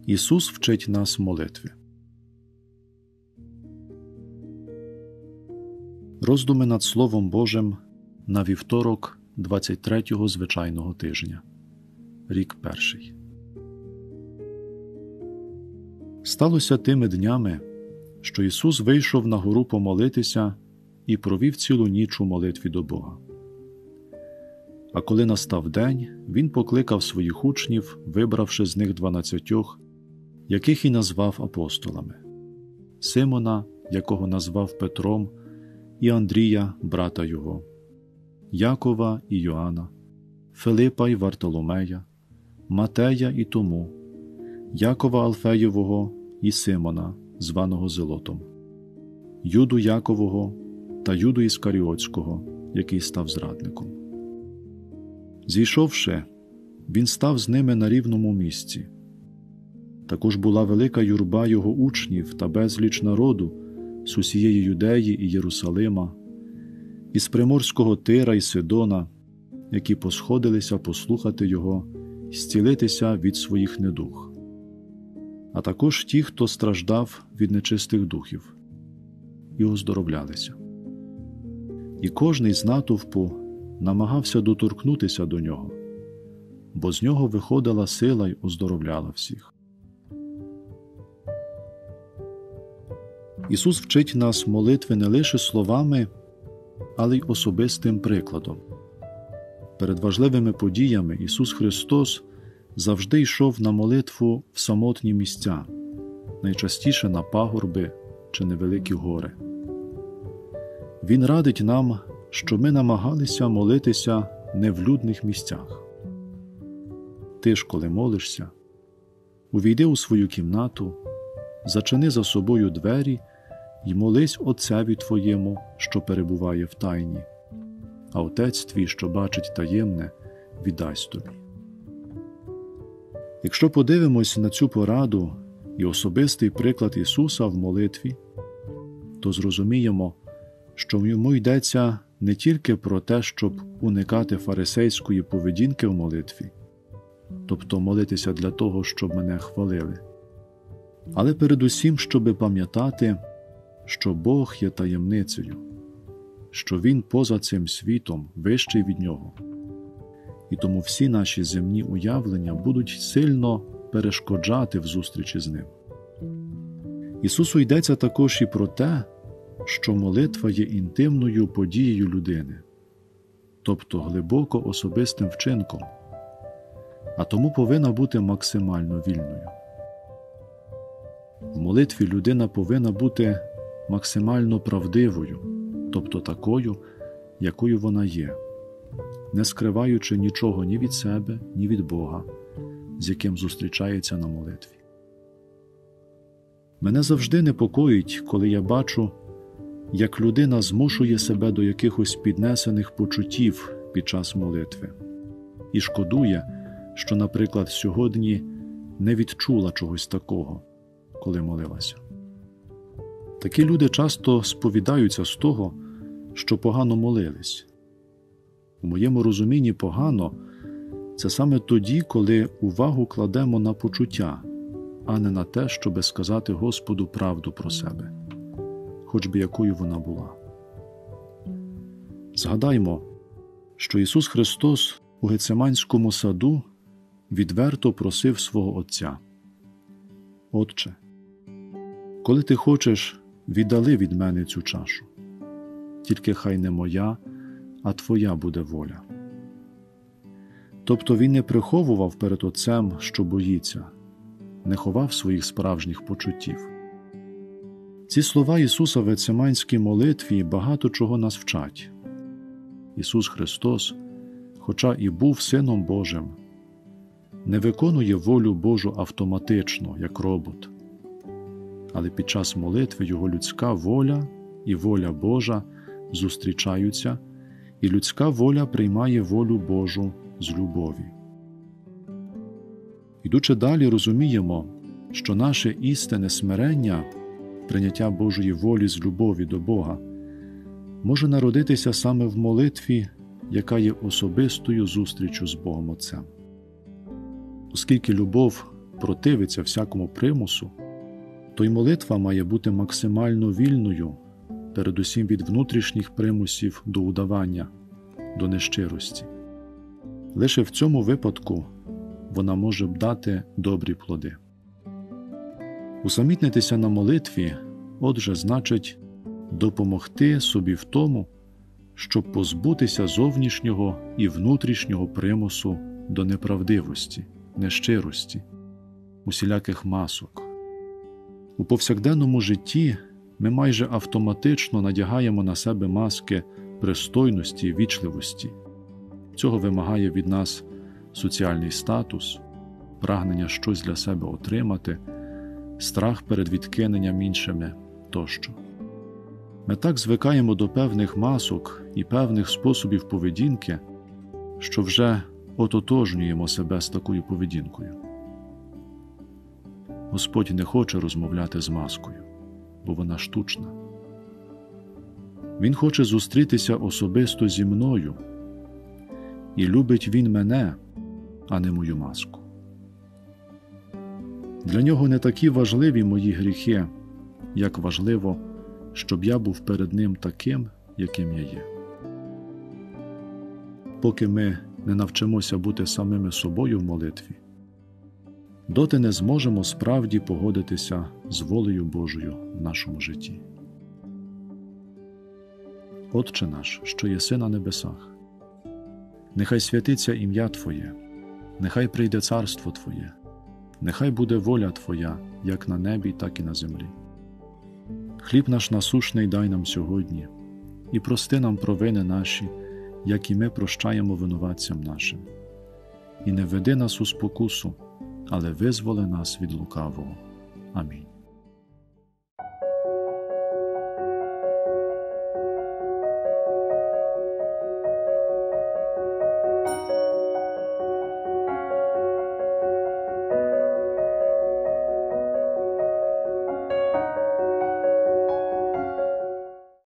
Ісус вчить нас молитві. Роздуми над Словом Божим на вівторок 23-го звичайного тижня. Рік перший. Сталося тими днями, що Ісус вийшов на гору помолитися і провів цілу ніч у молитві до Бога. А коли настав день, Він покликав своїх учнів, вибравши з них 12, яких і назвав апостолами: Симона, якого назвав Петром, і Андрія, брата його, Якова і Йоанна, Филипа і Вартоломея, Матея і Тому, Якова Алфеєвого і Симона, званого Зелотом, Юду Якового та Юду Іскаріотського, який став зрадником. Зійшовши, він став з ними на рівному місці. Також була велика юрба його учнів та безліч народу з усієї Юдеї і Єрусалима, із приморського Тира і Сидона, які посходилися послухати його і зцілитися від своїх недуг, а також ті, хто страждав від нечистих духів, і оздоровлялися. І кожний з натовпу намагався доторкнутися до нього, бо з нього виходила сила й оздоровляла всіх. Ісус вчить нас молитви не лише словами, але й особистим прикладом. Перед важливими подіями Ісус Христос завжди йшов на молитву в самотні місця, найчастіше на пагорби чи невеликі гори. Він радить нам, що ми намагалися молитися не в людних місцях. Ти ж, коли молишся, увійди у свою кімнату, зачини за собою двері й молись Отцеві твоєму, що перебуває в тайні, а Отець твій, що бачить таємне, віддасть тобі. Якщо подивимось на цю пораду і особистий приклад Ісуса в молитві, то зрозуміємо, що йому йдеться не тільки про те, щоб уникати фарисейської поведінки в молитві, тобто молитися для того, щоб мене хвалили, але передусім, щоби пам'ятати, що Бог є таємницею, що Він поза цим світом, вищий від нього. І тому всі наші земні уявлення будуть сильно перешкоджати в зустрічі з Ним. Ісусу йдеться також і про те, що молитва є інтимною подією людини, тобто глибоко особистим вчинком, а тому повинна бути максимально вільною. В молитві людина повинна бути максимально правдивою, тобто такою, якою вона є, не скриваючи нічого ні від себе, ні від Бога, з яким зустрічається на молитві. Мене завжди непокоїть, коли я бачу, як людина змушує себе до якихось піднесених почуттів під час молитви і шкодує, що, наприклад, сьогодні не відчула чогось такого, коли молилася. Такі люди часто сповідаються з того, що погано молились. У моєму розумінні погано – це саме тоді, коли увагу кладемо на почуття, а не на те, щоби сказати Господу правду про себе, хоч би якою вона була. Згадаймо, що Ісус Христос у Гециманському саду відверто просив свого Отця: «Отче, коли ти хочеш, віддали від мене цю чашу. Тільки хай не моя, а Твоя буде воля». Тобто Він не приховував перед Отцем, що боїться, не ховав своїх справжніх почуттів. Ці слова Ісуса в Гециманській молитві багато чого нас вчать. Ісус Христос, хоча і був Сином Божим, не виконує волю Божу автоматично, як робот. Але під час молитви Його людська воля і воля Божа зустрічаються, і людська воля приймає волю Божу з любові. Ідучи далі, розуміємо, що наше істинне смирення, прийняття Божої волі з любові до Бога, може народитися саме в молитві, яка є особистою зустрічю з Богом Отцем. Оскільки любов противиться всякому примусу, то й молитва має бути максимально вільною, передусім від внутрішніх примусів до удавання, до нещирості. Лише в цьому випадку вона може дати добрі плоди. Усамітнитися на молитві, отже, значить допомогти собі в тому, щоб позбутися зовнішнього і внутрішнього примусу до неправдивості, нещирості, усіляких масок. У повсякденному житті ми майже автоматично надягаємо на себе маски пристойності і вічливості. Цього вимагає від нас соціальний статус, прагнення щось для себе отримати, страх перед відкиненням іншими тощо. Ми так звикаємо до певних масок і певних способів поведінки, що вже ототожнюємо себе з такою поведінкою. Господь не хоче розмовляти з маскою, бо вона штучна. Він хоче зустрітися особисто зі мною, і любить Він мене, а не мою маску. Для нього не такі важливі мої гріхи, як важливо, щоб я був перед Ним таким, яким я є. Поки ми не навчимося бути самими собою в молитві, доти не зможемо справді погодитися з волею Божою в нашому житті. Отче наш, що єси на небесах, нехай святиться ім'я Твоє, нехай прийде царство Твоє, нехай буде воля Твоя, як на небі, так і на землі. Хліб наш насущний дай нам сьогодні, і прости нам провини наші, як і ми прощаємо винуватцям нашим. І не веди нас у спокусу, але визволи нас від лукавого. Амінь.